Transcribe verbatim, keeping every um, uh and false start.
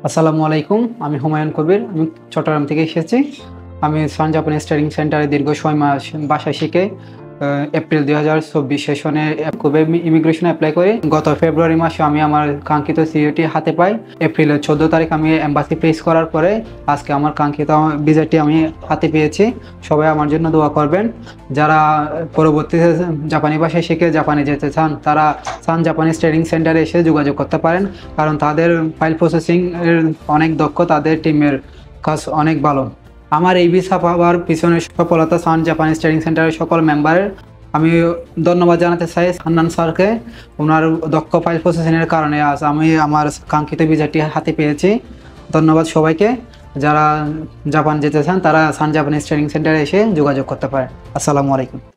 আসসালামু আলাইকুম। আমি হুমায়ুন কবির। আমি চট্টগ্রাম থেকে এসেছি। আমি সান জাপানিজ ট্রেনিং সেন্টারে দীর্ঘ ছয় মাস ভাষা শিখে আ এপ্রিল দুই হাজার চব্বিশ সেশনে কুবে ইমিগ্রেশনে এপ্লাই করি। গত ফেব্রুয়ারি মাসে আমি আমার কাঙ্ক্ষিত সিইউটি হাতে পাই। এপ্রিলের চৌদ্দ তারিখ আমি এম্বাসি ফেস করার পরে আজকে আমার কাঙ্ক্ষিত ভিসাটি আমি হাতে পেয়েছি। সবাই আমার জন্য দোয়া করবেন। যারা পরবর্তীতে জাপানি ভাষা শিখে জাপানে যেতে চান তারা সান জাপানিজ ট্রেনিং সেন্টারে এসে যোগাযোগ করতে পারেন। কারণ তাদের ফাইল প্রসেসিং এর অনেক দক্ষ, তাদের টিমের কাজ অনেক ভালো। আমার এই ভিসা পাওয়ার পিছনে সফলতা সান জাপানিজ ট্রেনিং সেন্টারের সকল মেম্বারের আমি ধন্যবাদ জানাতে চাই হান্নান স্যারকে। ওনার দক্ষ ফাইল প্রসেসিংয়ের কারণে আজ আমি আমার কাঙ্ক্ষিত ভিসাটি হাতে পেয়েছি। ধন্যবাদ সবাইকে। যারা জাপান যেতে চান তারা সান জাপানিজ ট্রেনিং সেন্টারে এসে যোগাযোগ করতে পারে। আসসালামু আলাইকুম।